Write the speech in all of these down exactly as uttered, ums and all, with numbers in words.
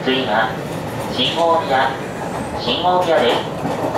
次は信号機信号機です。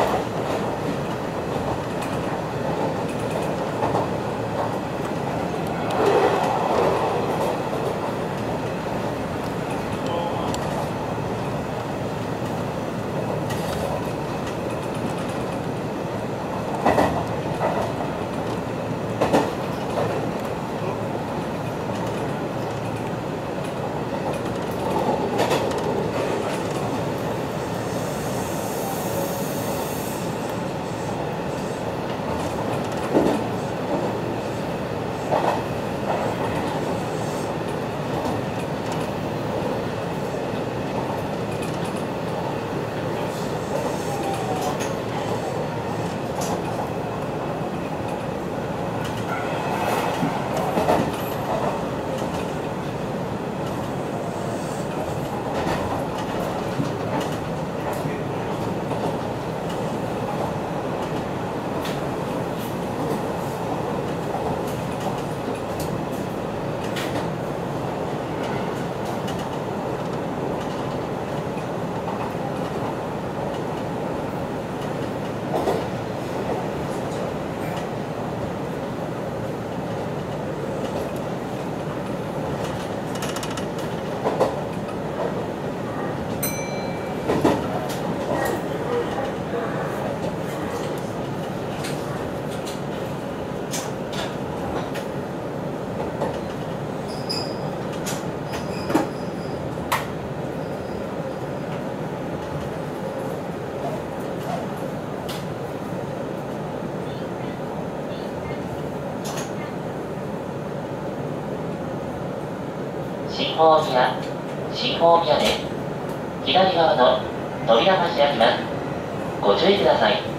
信号機や信号機やで左側の扉が開きます。ご注意ください。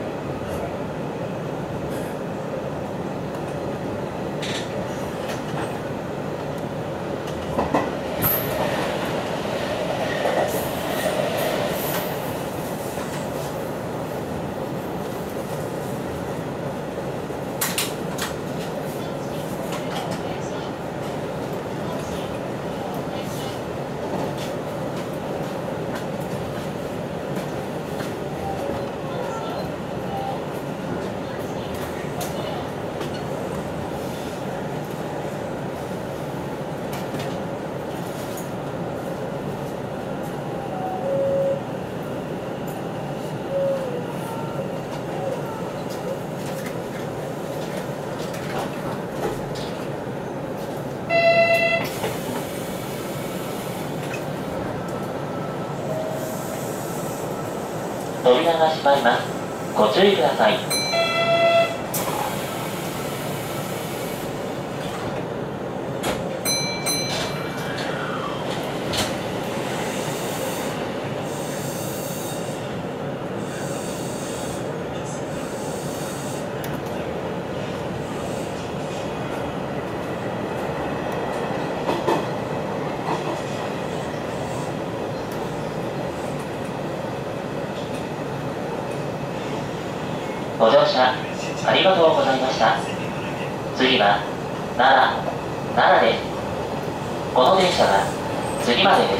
扉が閉まります。ご注意ください。ご乗車ありがとうございました。次は奈良、奈良です。この電車は次までです。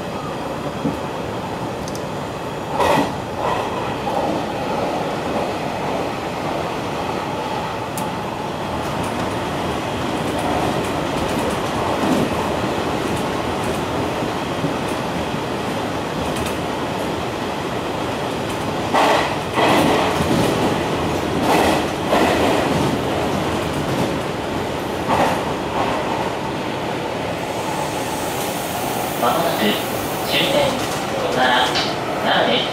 まもなく終点奈良、奈良です。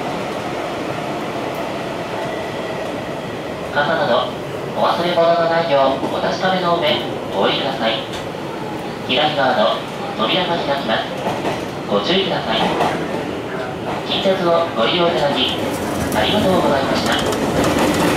傘などお忘れ物のないようお確かめの上お降りください。左側の扉が開きます。ご注意ください。近鉄をご利用いただきありがとうございました。